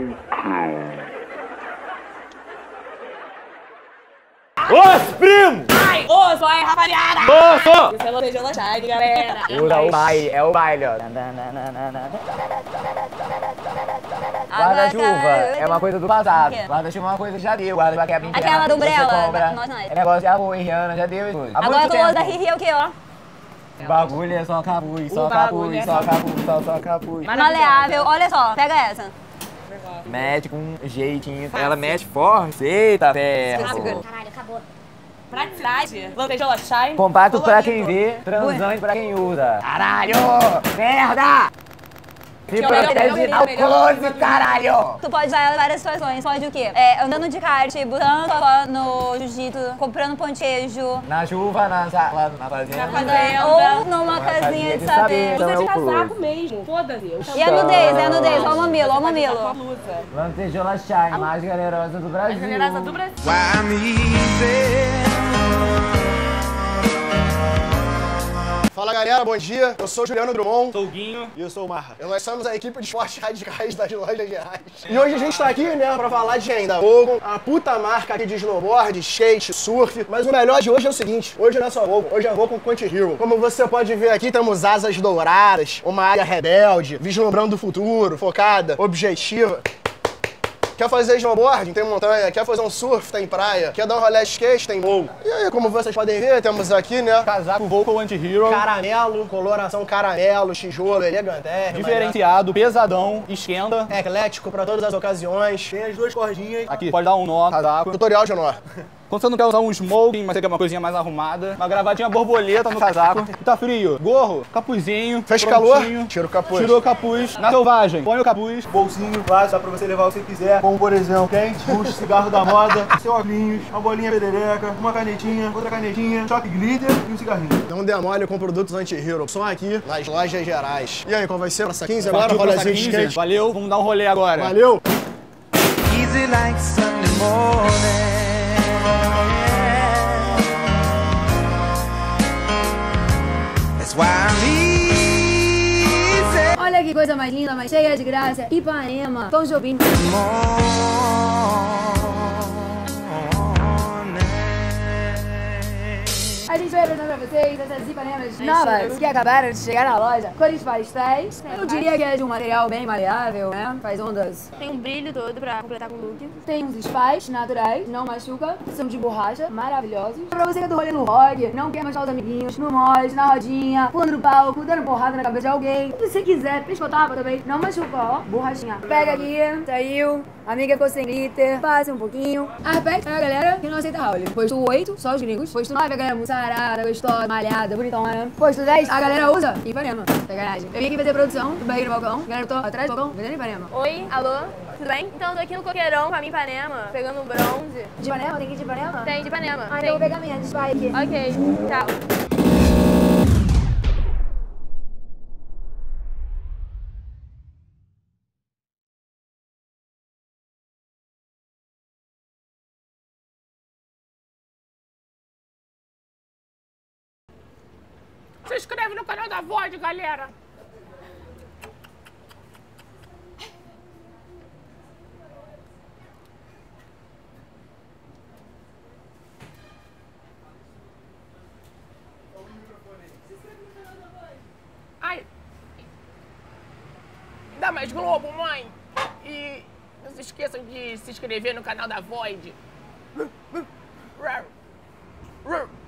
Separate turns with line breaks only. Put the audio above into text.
Ô, primo!
Ai, ô, só aí, rapaziada!
Ô,
Isso é Lantejola Shine, galera!
Usa o baile, é o baile, ó. Guarda-chuva é uma coisa do passado. Guarda-chuva é uma coisa que já deu. Guarda-chuva é a
Aquela do Umbrella, nós.
É negócio de arroz, Rihanna, já deu e tudo.
Agora com o outro da Riri é o quê, ó?
O bagulho é só capuz, só capuz, só capuz, só capuz.
Maleável, olha só, pega essa.
Mete com um jeitinho. Ela mete forte. Eita, ferro.
Caralho, acabou.
Praticidade, Lantejola Shine.
Compacto pra quem vê, transante pra quem usa. Caralho! Merda! Se protege ao close, caralho!
Tu pode usar ela em várias situações. Pode o quê? Andando de kart, botando no jiu-jitsu, comprando pão de queijo.
Na chuva, na sala, na fazenda.
Ou numa casinha de saber.
Usa de casaco mesmo, foda-se.
E a nudez, ó o mamilo, ó o mamilo.
Lantejola Shine, mais generosa do Brasil.
Mais generosa do Brasil.
Fala galera, bom dia. Eu sou o Juliano Drummond.
Sou o Guinho.
E eu sou o Marra. E nós somos a equipe de esportes radicais das lojas reais. E hoje a gente tá aqui, né, pra falar de quem? Da Vogon, a puta marca aqui de snowboard, skate, surf. Mas o melhor de hoje é o seguinte, hoje não é só Vogon, hoje é Vogon Quanti Hero. Como você pode ver aqui, temos asas douradas, uma área rebelde, vislumbrando o futuro, focada, objetiva. Quer fazer snowboard? Tem montanha. Quer fazer um surf? Tem praia. Quer dar um rolê de skate? Tem Vogon. E aí, como vocês podem ver, temos aqui, né,
Casaco Vogon Anti-Hero.
caramelo, coloração caramelo, tijolo, elegante.
Diferenciado, pesadão, esquenta.
Eclético pra todas as ocasiões. Tem as duas cordinhas.
Aqui, pode dar um nó, casaco.
Tutorial de nó.
Quando você não quer usar um smoking, mas você quer uma coisinha mais arrumada, uma gravatinha borboleta no casaco. E tá frio, gorro, capuzinho.
Fez
prontinho.
calor? Tira o capuz.
Tirou o capuz. Na selvagem, põe o capuz.
Bolsinho fácil, dá pra você levar o que você quiser, como por exemplo, quente, bucho, cigarro da moda, seu óculos, uma bolinha perereca, uma canetinha, outra canetinha, choque glitter e um cigarrinho.
Não demole com produtos anti-hero, só aqui nas lojas gerais. E aí, qual vai ser? Praça 15 agora?
Partiu pra
Rolezinho de
15.
skate.
Valeu, vamos dar um rolê agora.
Valeu!
Easy like Sunday morning. That's why I'm easy.
Olha que coisa mais linda, mais cheia de graça. Ipanema, Tom Jobim. A gente vai apresentar pra vocês essas Ipanemas novas que acabaram de chegar na loja. Cores pastéis. Eu diria que é de um material bem maleável, né? Faz ondas.
Tem um brilho todo pra completar com o look.
Tem uns spas naturais, não machuca. São de borracha, maravilhosos. Pra você que é do rolê no rock, não quer mostrar os amiguinhos, no mod, na rodinha, pulando no palco, dando porrada na cabeça de alguém. Se você quiser, pescotapa também, não machuca, ó. Borrachinha. Pega aqui, saiu. Amiga ficou sem glitter, passe um pouquinho. Aspecto é a galera que não aceita Howling. Posto 8, só os gringos. Posto 9, a galera muito sarada, gostosa, malhada, bonitona. Posto 10, a galera usa Ipanema. Sacanagem. Eu vim aqui fazer produção do barriga no balcão. A galera tô atrás do balcão, vendendo Ipanema.
Oi, alô, tudo bem? Então, eu tô aqui no Coqueirão com a minha Ipanema, pegando um bronze.
De Ipanema? Tem que ir de Ipanema?
Tem de Ipanema.
Ah,
tem.
então eu vou pegar minha de spy aqui.
Ok, tchau.
Se inscreve no canal da Void, galera! Ai! Dá mais Globo, mãe! E não se esqueçam de se inscrever no canal da Void!